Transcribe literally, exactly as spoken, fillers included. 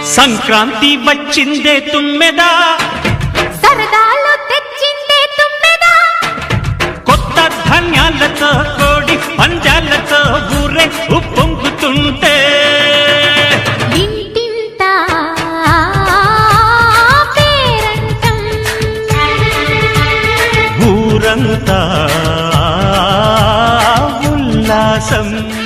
సంక్రాంతి వచ్చిందే తుమ్మెదా, సరదాలు తెచ్చిందే తుమ్మెదా, కొత్త ధాన్యాలతో కోడి పంజాలతో ఊరే ఉప్పొంగుతుంటే ఇంటింత పేరంటం, ఊరంతా ఉల్లాసం.